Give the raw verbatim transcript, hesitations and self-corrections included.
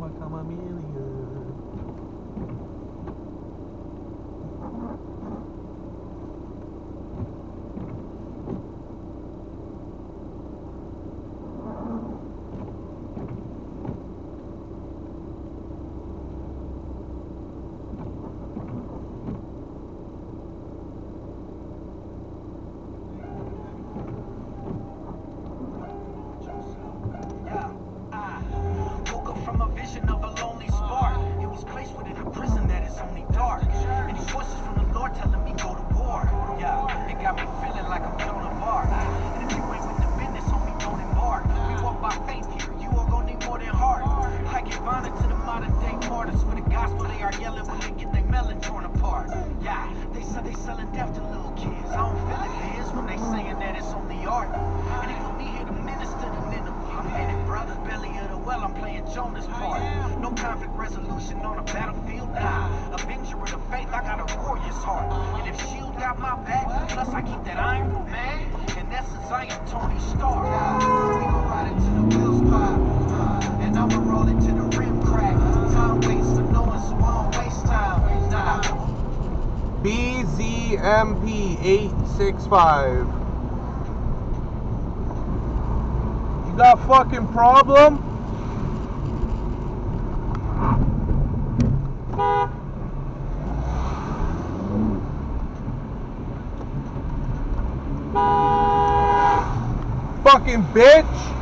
I'ma come a million. B Z M P eight six five. You got a fucking problem? Fucking bitch!